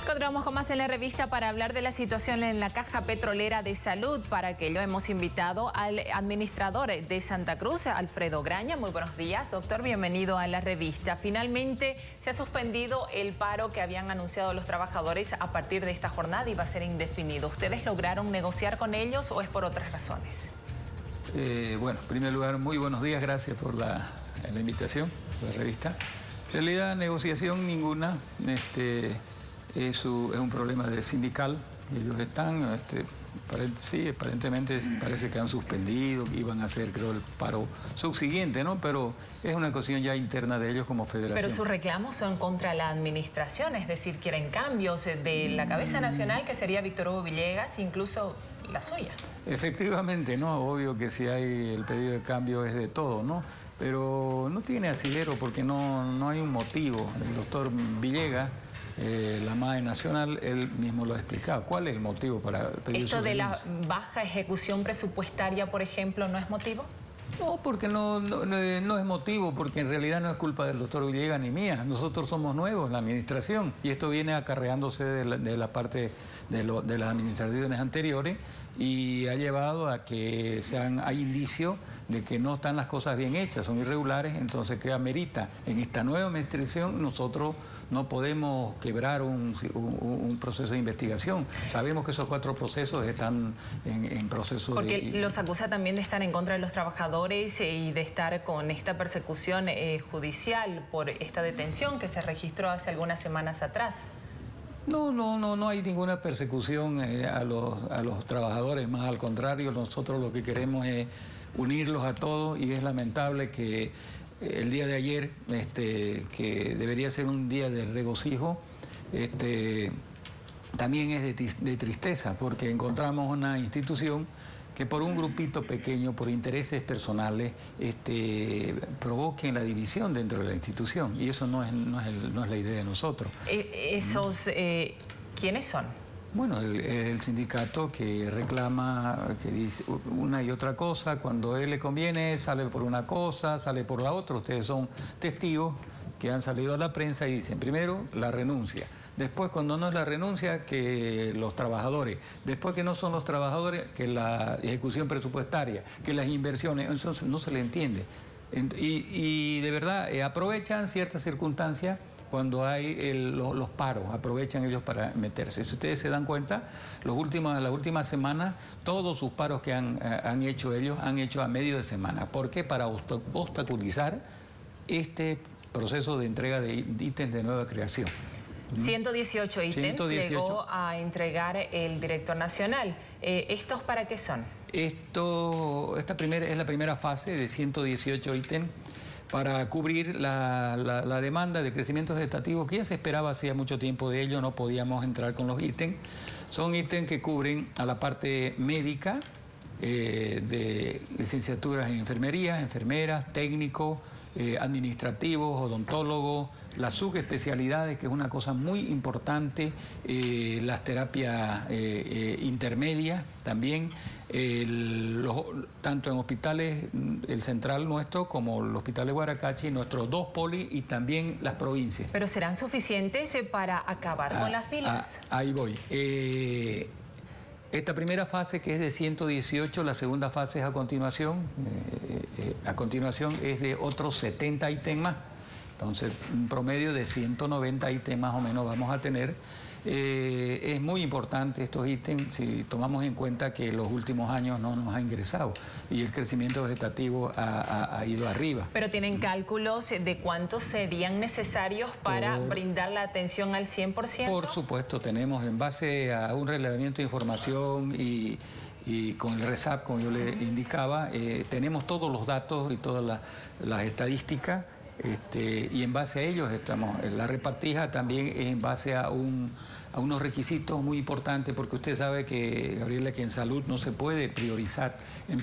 Continuamos con más en la revista para hablar de la situación en la Caja Petrolera de Salud. Para ello hemos invitado al administrador de Santa Cruz, Alfredo Graña. Muy buenos días, doctor. Bienvenido a la revista. Finalmente se ha suspendido el paro que habían anunciado los trabajadores a partir de esta jornada y va a ser indefinido. ¿Ustedes lograron negociar con ellos o es por otras razones? Bueno, en primer lugar, muy buenos días. Gracias por la invitación a la revista. En realidad, negociación ninguna. Es un problema de sindical. Ellos están, sí, aparentemente parece que han suspendido, que iban a hacer, creo, el paro subsiguiente, ¿no? Pero es una cuestión ya interna de ellos como federación. Pero sus reclamos son contra la administración, es decir, quieren cambios de la cabeza nacional, que sería Víctor Hugo Villegas, incluso la suya. Efectivamente, ¿no? Obvio que si hay el pedido de cambio es de todo, ¿no? Pero no tiene asidero porque no hay un motivo. El doctor Villegas, la MAE Nacional, él mismo lo ha explicado. ¿Cuál es el motivo para pedir ¿Esto de la baja ejecución presupuestaria, por ejemplo, no es motivo? No, porque no es motivo, porque en realidad no es culpa del doctor Villegas ni mía. Nosotros somos nuevos, la administración, y esto viene acarreándose de la parte de las administraciones anteriores y ha llevado a que hay indicios de que no están las cosas bien hechas, son irregulares, entonces ¿qué amerita? En esta nueva administración nosotros no podemos quebrar un proceso de investigación. Sabemos que esos 4 procesos están en proceso Porque los acusa también de estar en contra de los trabajadores y de estar con esta persecución judicial por esta detención que se registró hace algunas semanas atrás. No hay ninguna persecución a los trabajadores, más al contrario, nosotros lo que queremos es unirlos a todos y es lamentable que el día de ayer, que debería ser un día de regocijo, también es de tristeza porque encontramos una institución que por un grupito pequeño, por intereses personales, provoquen la división dentro de la institución. Y eso no es la idea de nosotros. ¿Quiénes son? Bueno, el sindicato que reclama, que dice una y otra cosa, cuando a él le conviene sale por una cosa, sale por la otra. Ustedes son testigos que han salido a la prensa y dicen, primero, la renuncia. Después, cuando no es la renuncia, que los trabajadores. Después que no son los trabajadores, que la ejecución presupuestaria, que las inversiones. Entonces no se le entiende. Y de verdad aprovechan ciertas circunstancias cuando hay los paros, aprovechan ellos para meterse. Si ustedes se dan cuenta, las últimas semanas, todos sus paros que han hecho ellos, han hecho a medio de semana. ¿Por qué? Para obstaculizar este proceso de entrega de ítems de nueva creación. 118 ítems llegó a entregar el director nacional. ¿Estos para qué son? Esta es la primera fase de 118 ítems para cubrir la demanda de crecimiento vegetativo que ya se esperaba hacía mucho tiempo de ello, no podíamos entrar con los ítems. Son ítems que cubren a la parte médica, de licenciaturas en enfermería, enfermeras, técnicos, administrativos, odontólogos, las subespecialidades, que es una cosa muy importante, las terapias intermedias también, tanto en hospitales, el central nuestro, como el hospital de Guaracachi, nuestros 2 polis y también las provincias. ¿Pero serán suficientes para acabar con las filas? Ahí voy. Esta primera fase, que es de 118, la segunda fase es a continuación. A continuación es de otros 70 ítems más. Entonces, un promedio de 190 ítems más o menos vamos a tener. Es muy importante estos ítems si tomamos en cuenta que los últimos años no nos ha ingresado y el crecimiento vegetativo ha ido arriba. ¿Pero tienen cálculos de cuántos serían necesarios para brindar la atención al 100%? Por supuesto, tenemos en base a un relevamiento de información y con el RESAP, como yo le indicaba, tenemos todos los datos y todas las estadísticas. Y en base a ellos la repartija también es en base a unos requisitos muy importantes, porque usted sabe que, Gabriela, que en salud no se puede priorizar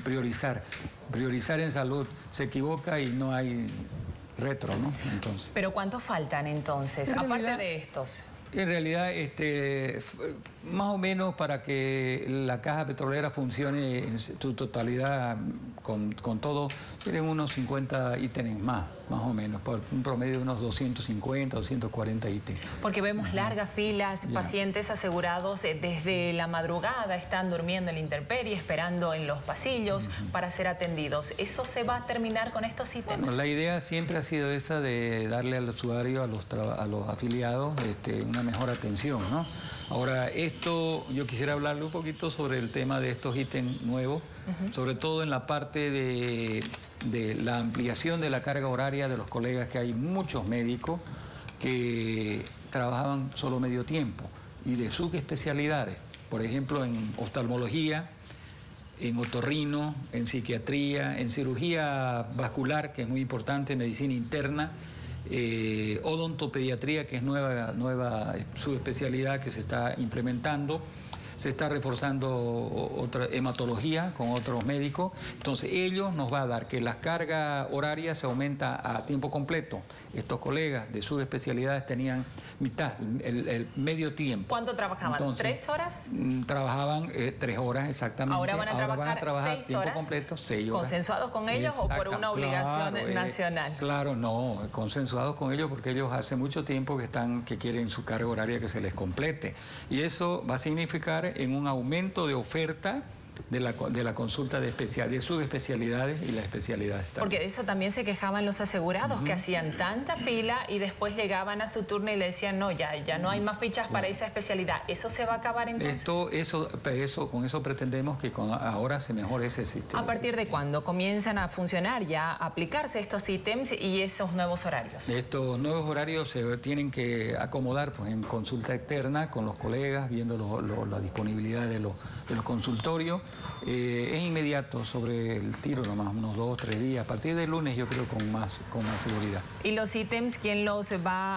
en salud se equivoca y no hay retro, ¿no? Entonces, ¿pero cuántos faltan entonces, aparte de estos? En realidad, más o menos para que la caja petrolera funcione en su totalidad con todo, tienen unos 50 ítems más. más o menos, por un promedio de unos 250, 240 ítems. Porque vemos largas filas, pacientes asegurados desde la madrugada, están durmiendo en la intemperie, esperando en los pasillos para ser atendidos. ¿Eso se va a terminar con estos ítems? Bueno, la idea siempre ha sido esa de darle al usuario, a los afiliados, una mejor atención, ¿no? Ahora, yo quisiera hablarle un poquito sobre el tema de estos ítems nuevos, sobre todo en la parte de la ampliación de la carga horaria de los colegas, que hay muchos médicos que trabajaban solo medio tiempo y de subespecialidades, por ejemplo, en oftalmología, en otorrino, en psiquiatría, en cirugía vascular, que es muy importante, medicina interna, odontopediatría, que es nueva subespecialidad que se está implementando. Se está reforzando otra hematología con otros médicos. Entonces, ellos nos va a dar que la carga horaria se aumenta a tiempo completo. Estos colegas de sus especialidades tenían mitad, el medio tiempo. ¿Cuánto trabajaban? Entonces, ¿3 horas? Trabajaban 3 horas exactamente. Ahora van a trabajar 6 tiempo horas. Completo, 6 horas. ¿Consensuados con ellos o por una obligación nacional? Claro, no, consensuados con ellos porque ellos hace mucho tiempo que quieren su carga horaria que se les complete. Y eso va a significar en un aumento de oferta de la consulta de subespecialidades y las especialidades también. Porque de eso también se quejaban los asegurados, que hacían tanta fila y después llegaban a su turno y le decían, no, ya no hay más fichas para esa especialidad. ¿Eso se va a acabar entonces? Con eso pretendemos que ahora se mejore ese sistema. ¿A partir de cuándo comienzan a funcionar ya, a aplicarse estos ítems y esos nuevos horarios? Estos nuevos horarios se tienen que acomodar en consulta externa con los colegas, viendo la disponibilidad de los consultorios. Es inmediato, sobre el tiro nomás, unos 2 o 3 días. A partir del lunes yo creo con más seguridad. ¿Y los ítems quién los va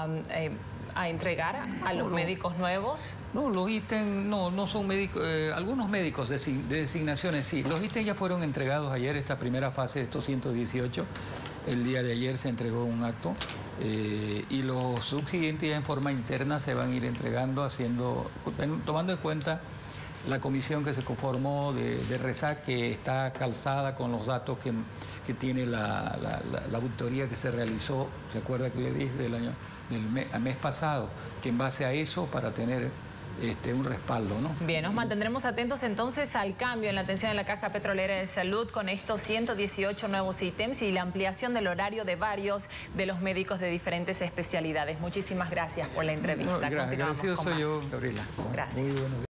a entregar a los médicos nuevos? No, los ítems no son médicos, algunos médicos de designaciones sí. Los ítems ya fueron entregados ayer, esta primera fase de estos 118. El día de ayer se entregó un acto y los subsiguientes ya en forma interna se van a ir entregando, tomando en cuenta la comisión que se conformó de RESAC, que está calzada con los datos que tiene la auditoría que se realizó, ¿se acuerda que le dije del mes pasado? Que en base a eso, para tener un respaldo, ¿no? Bien, nos mantendremos atentos entonces al cambio en la atención en la Caja Petrolera de Salud con estos 118 nuevos ítems y la ampliación del horario de varios de los médicos de diferentes especialidades. Muchísimas gracias por la entrevista. Agradecido soy yo, Gabriela. Gracias. Muy buenos días.